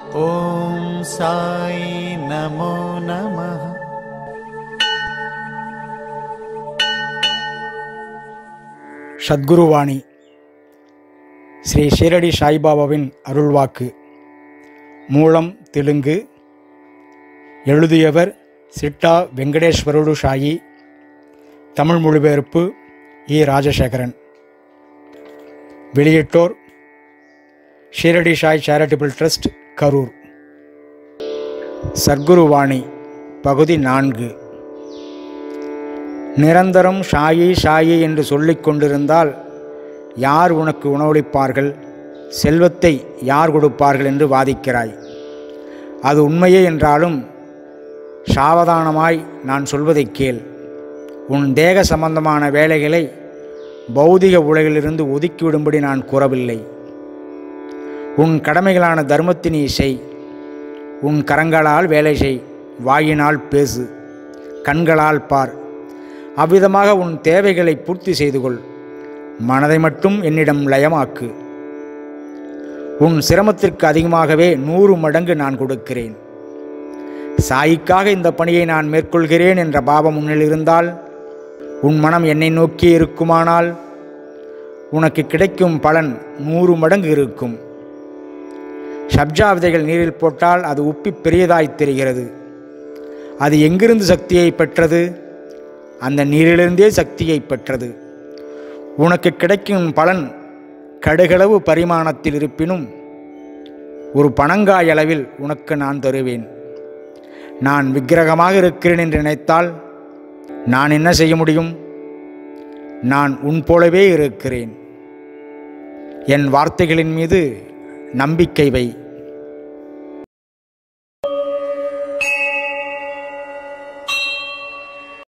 ஓம் சாய் நமோ நமः. சத்குருவாணி ஸ்ரீ ஷீரடி சாய்பாபாவின் அருள்வாக்கு. மூலம் தெலுங்கு. எழுதியவர் சிட்டா வெங்கடேஸ்வரடு சாயி. தமிழ் மொழிபெயர்ப்பு இ. ராஜசேகரன். வெளியிட்டோர் ஷீரடி சாய் சேரிட்டபிள் ட்ரஸ்ட், கரூர். சத்குருவாணி பகுதி 4. நிரந்தரம் ஷாயி ஷாயி என்று சொல்லிக் கொண்டிருந்தால் யார் உனக்கு உணவளிப்பார்கள், செல்வத்தை யார் கொடுப்பார்கள் என்று வாதிக்கிறாய். அது உண்மையே என்றாலும் சாவதானமாய் நான் சொல்வதை கேள். உன் தேக சம்பந்தமான வேலைகளை பௌதிக உலகிலிருந்து ஒதுக்கிவிடும்படி நான் கூறவில்லை. உன் கடமைகளான தர்மத்தை நீ செய். உன் கரங்களால் வேலை செய், வாயினால் பேசு, கண்களால் பார். அவ்விதமாக உன் தேவைகளை பூர்த்தி செய்து கொள். மனதை மட்டும் என்னிடம் லயமாக்கு. உன் சிரமத்திற்கு அதிகமாகவே 100 மடங்கு நான் கொடுக்கிறேன். சாய்க்காக இந்த பணியை நான் மேற்கொள்கிறேன் என்ற பாவம் உன்னில் இருந்தால், உன் மனம் என்னை நோக்கியே இருக்குமானால், உனக்கு கிடைக்கும் பலன் 100 மடங்கு இருக்கும். சப்ஜா விதைகள் நீரில் போட்டால் அது உப்பி பெரியதாய் தெரிகிறது. அது எங்கிருந்து சக்தியை பெற்றது? அந்த நீரிலிருந்தே சக்தியை பெற்றது. உனக்கு கிடைக்கும் பலன் கடுகளவு பரிமாணத்தில் இருப்பினும் ஒரு பனங்காய் அளவில் உனக்கு நான் தருவேன். நான் விக்கிரகமாக இருக்கிறேன் என்று நினைத்தால் நான் என்ன செய்ய முடியும்? நான் உன் போலவே இருக்கிறேன். என் வார்த்தைகளின் மீது நம்பிக்கை வை.